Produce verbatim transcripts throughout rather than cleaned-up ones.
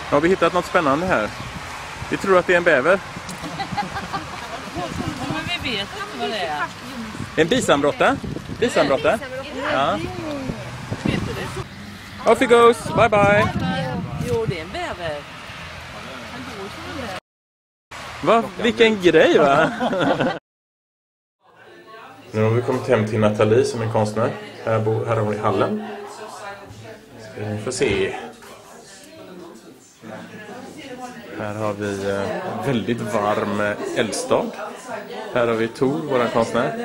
Har vi hittat något spännande här? Vi tror att det är en bäver. Men vi vet inte vad det är. En bisamrotta? Bisamrotta? Ja. Off he goes. Bye bye. Jo, det är en bäver. Va? Vilken grej, va? Nu har vi kommit hem till Nathalie som är konstnär. Här, bor, här har hon i hallen. Ska vi få se. Här har vi eh, väldigt varm eh, eldstad. Här har vi Tor, vår konstnär.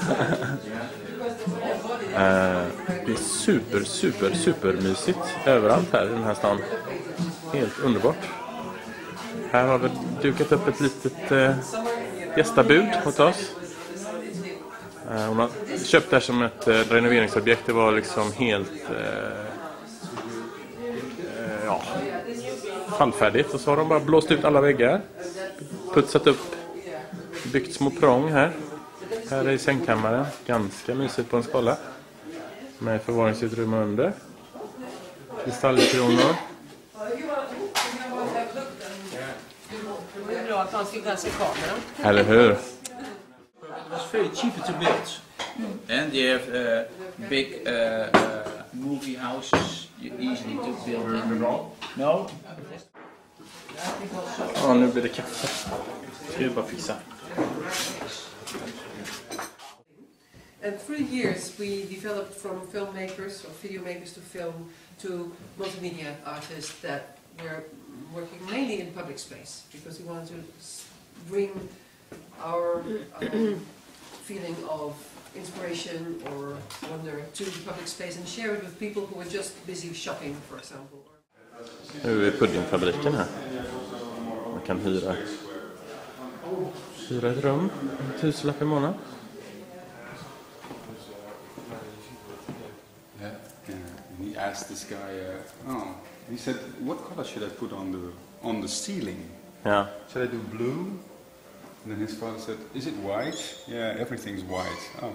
eh, det är super, super, super mysigt överallt här i den här stan. Helt underbart. Här har vi dukat upp ett litet eh, gästabud hos oss. Eh, hon har köpt det här som ett eh, renoveringsobjekt. Det var liksom helt eh, eh, ja, fallfärdigt. Och så har de bara blåst ut alla väggar. Putsat upp. Byggt små prång här. Här är sängkammaren. Ganska mysigt på en skala. Med förvaringsutrymme under. Kristallkronor. Det är bra att han ska ganska kameran. Eller hur? It was very cheaper to build, and you have uh, big uh, uh, movie houses. You easily to build in. No. Ja, nu blir det kaffe. Ska vi bara fixa. And through years we developed from filmmakers or video makers to film to multimedia artists that were working mainly in public space because we wanted to s- bring our um, feeling of inspiration or wonder to the public space and share it with people who were just busy shopping, for example. Nu är puddingfabriken här. Man kan hyra, hyra ett rum. En tusenlapp i månaden. Yeah, and he asked this guy, uh, oh, he said, what color should I put on the on the ceiling? Ja. Should I do blue? And then his father said, is it white? Yeah, everything's white. Oh.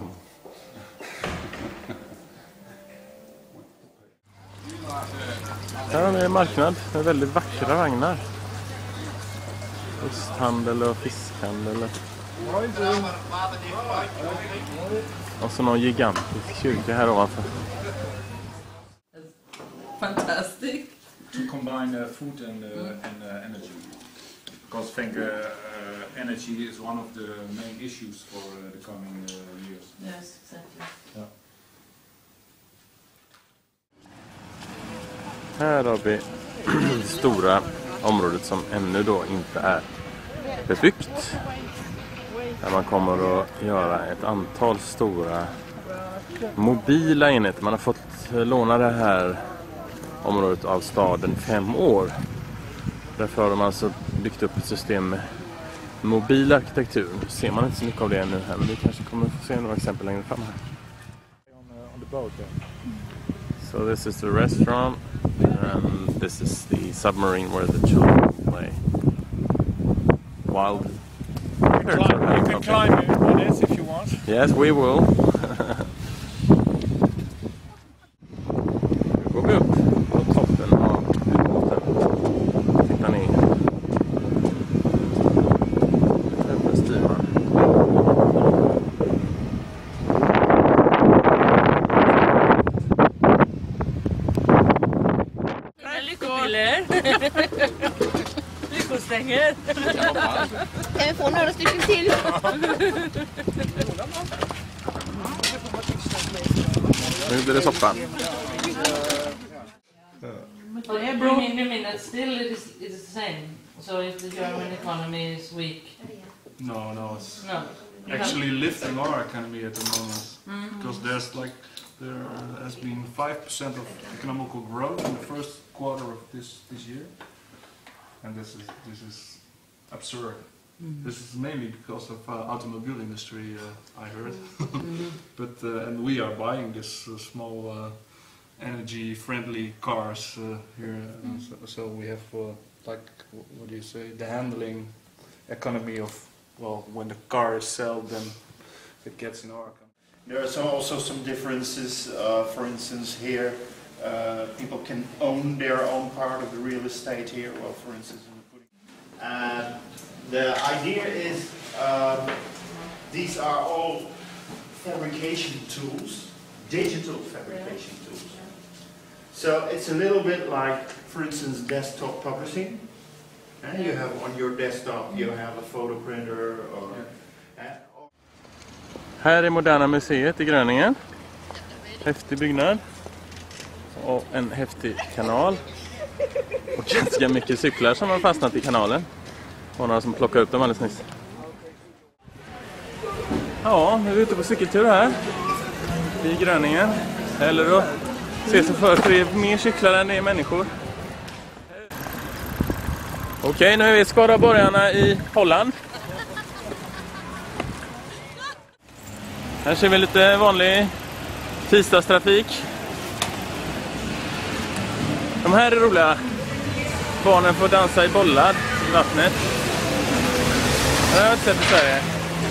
Här har ni en marknad med väldigt vackra vagnar. Osthandel och fiskhandel. Och så någon gigantisk kyrka här ovanför. Fantastic. To combine uh, food and, uh, and uh, energy, because I think uh, uh, energy is one of the main issues for uh, the coming uh, years. Yes, exactly. Yeah. Här har vi det stora området som ännu då inte är bebyggt. Där man kommer att göra ett antal stora mobila enheter. Man har fått låna det här området av staden fem år. Därför har de alltså byggt upp ett system med mobil arkitektur. Nu ser man inte så mycket av det ännu här, men vi kanske kommer att få se några exempel längre fram här. So this is the restaurant and this is the submarine where the children play. Wild. You can climb on this if you want. Yes, we will. Nu går vi upp på toppen av ubåten. Titta ner. Öppna styran. Lyckopiller. Lyckostänger. Kan vi få några stycken till? Nu blir det soppa. You mean that still it is, it is the same? So if the German economy is weak? No, no, it's No. actually lifting our economy at the moment, because there's like there has been five percent of economical growth in the first quarter of this this year, and this is this is absurd. This is mainly because of uh, automobile industry, uh, I heard. But uh, and we are buying this uh, small uh, energy-friendly cars uh, here, uh, so, so we have uh, like wh- what do you say, the handling economy of, well, when the car is sold, then it gets in our company. There are some, also some differences. Uh, for instance, here uh, people can own their own part of the real estate here. Well, for instance, in the pudding. And the idea is um, these are all fabrication tools, digital fabrication tools. So it's a little bit like, for instance, desktop publishing. And you have on your desktop, you have a photo printer or... Här är Moderna museet i Gröningen. Häftig byggnad. Och en häftig kanal. Och ganska mycket cyklar som har fastnat i kanalen. Och några som plockar upp dem alldeles nyss. Ja, nu är vi ute på cykeltur här. I Gröningen. Eller att se sig för för det är mer cyklar än det är människor. Okej, nu är vi i Skaraborgarna i Holland. Här ser vi lite vanlig tisdagstrafik. De här är roliga. Barnen får dansa i bollar i vattnet. Det har jag inte sett i Sverige.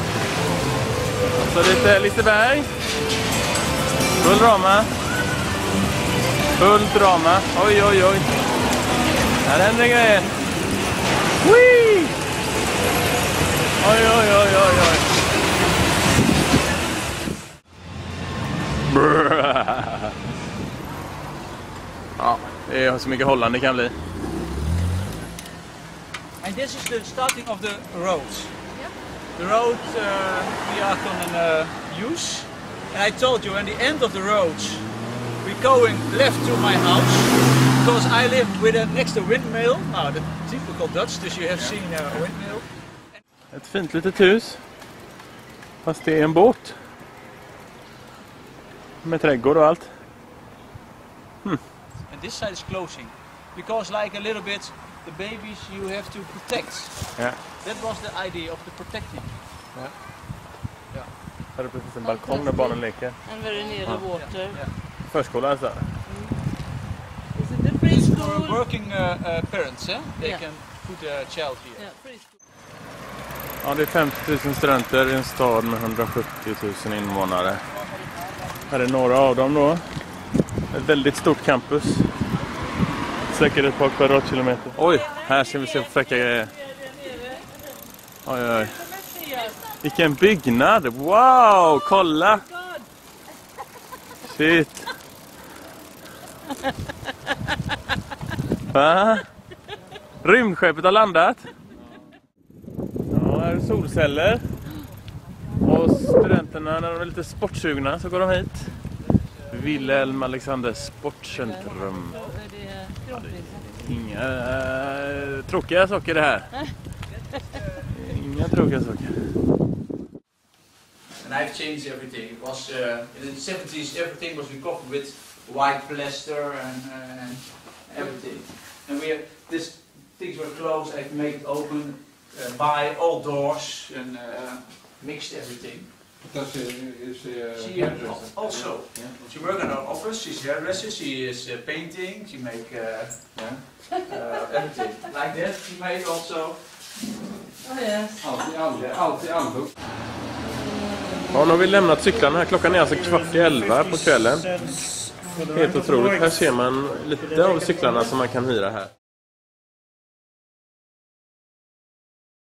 Så lite Liseberg. Full drama. Full drama. Oj, oj, oj. Här händer det grejer. Whee! Oj, oj, oj, oj, oj. Ja, det är så mycket Holland det kan bli. And this is the starting of the roads. The road uh, we are going to use. And I told you, at the end of the roads, we're going left to my house. Because I live with a next to windmill. Ah, the typical Dutch, as you have seen a windmill. Ett fint litet hus. Fast det är en båt. Med trädgård och allt. Hmm. And this side is closing. Because like a little bit, the babies you have to protect. Yeah. That was the idea of the protecting. Yeah. Yeah. Här är precis en balkong där barnen leker. And very near the water. Yeah. Förskola alltså. Is it the preschool? For working uh, uh, parents, eh? They Yeah. can put a child here. Yeah, preschool. Ja, det är femtio tusen studenter i en stad med hundrasjuttio tusen invånare. Här är några av dem då. Ett väldigt stort campus. Säkert ett par kvadratkilometer. Oj, här ser vi se fräcka grejer. Oj, oj. Vilken byggnad! Wow, kolla! Shit! Va? Rymdskeppet har landat. Ja, här är solceller. Och studenterna, när de är lite sportsugna så går de hit. Wilhelm Alexander Sportcentrum. Ja, det är inga äh, tråkiga saker det här. Inga tråkiga saker. And I've changed everything. It was uh, in the seventies. Everything was recovered with white plaster and, uh, and everything. And we this things were closed. I've made it open, uh, by all doors and uh, mixed everything. Does she, is she a She hairdresser? uh, also. Yeah. She works in our office. She's hairdresser. She is uh, painting. She make uh, Yeah. uh, everything like that. She made also. Oh yes. Allt i allo. Allt i allo. Ja, nu har vi lämnat cyklarna här. Klockan är alltså kvart i elva på kvällen. Helt otroligt. Här ser man lite av cyklarna som man kan hyra här.